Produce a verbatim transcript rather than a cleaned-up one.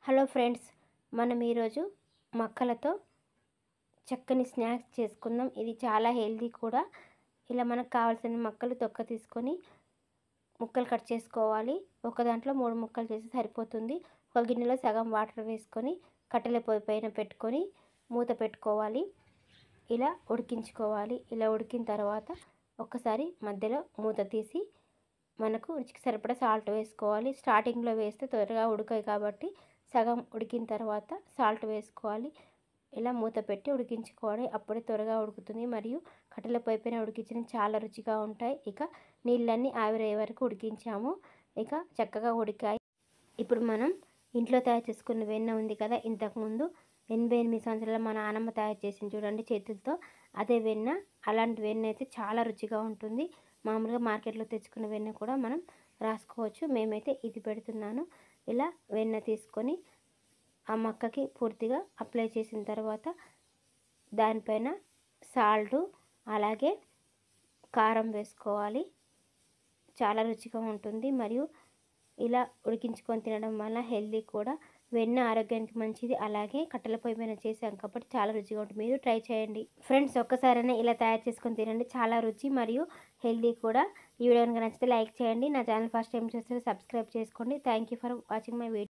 Hello friends, మనం ఈరోజు మక్కలతో చక్కని స్నాక్స్ చేసుకుందాం. ఇది చాలా హెల్దీ కూడా. ఇలా మనకు కావాల్సిన మక్కలు తొక్క తీసుకొని ముక్కలు కట్ చేసుకోవాలి. ఒక దాంట్లో మూడు ముక్కలు చేసి సరిపోతుంది. ఒక గిన్నెలో సగం వాటర్ వేసుకొని కట్టెల పొయ్యి పైన పెట్టుకొని మూత పెట్టుకోవాలి. ఇలా ఉడికించుకోవాలి. ఇలా ఉడికిన తర్వాత ఒక్కసారి మధ్యలో మూత తీసి మనకు రుచికి సరిపడా సాల్ట్ వేసుకోవాలి. స్టార్టింగ్లో వేస్తే త్వరగా ఉడకాయి కాబట్టి సగం ఉడికిన తర్వాత సాల్ట్ వేసుకోవాలి. ఇలా మూత పెట్టి ఉడికించుకోవాలి. అప్పుడే త్వరగా ఉడుకుతుంది. మరియు కట్టెల పొయ్యి పైన ఉడికించిన చాలా రుచిగా ఉంటాయి. ఇక నీళ్ళన్నీ ఆవిరయ్యే వరకు ఉడికించాము. ఇక చక్కగా ఉడికాయి. ఇప్పుడు మనం ఇంట్లో తయారు చేసుకున్న వెన్న ఉంది కదా, ఇంతకుముందు ఎనభై ఎనిమిది సంవత్సరాల మా నాన్నమ్మ తయారు చేసింది చూడండి చేతులతో, అదే వెన్న. అలాంటి వెన్న అయితే చాలా రుచిగా ఉంటుంది. మామూలుగా మార్కెట్లో తెచ్చుకున్న వెన్న కూడా మనం రాసుకోవచ్చు. మేమైతే ఇది పెడుతున్నాను. ఇలా వెన్న తీసుకొని ఆ మక్కకి పూర్తిగా అప్లై చేసిన తర్వాత దానిపైన సాల్టు అలాగే కారం వేసుకోవాలి. చాలా రుచిగా ఉంటుంది. మరియు ఇలా ఉడికించుకొని తినడం వల్ల హెల్దీ కూడా. వెన్న ఆరోగ్యానికి మంచిది. అలాగే కట్టెల పొయ్యి మీద చేసాం కాబట్టి చాలా రుచిగా ఉంటుంది. మీరు ట్రై చేయండి ఫ్రెండ్స్. ఒక్కసారైనా ఇలా తయారు చేసుకొని తినండి. చాలా రుచి మరియు హెల్దీ కూడా. ఈ వీడియో కనుక నచ్చితే లైక్ చేయండి. నా ఛానల్ ఫస్ట్ టైం చూస్తే సబ్స్క్రైబ్ చేసుకోండి. Thank you for watching my video.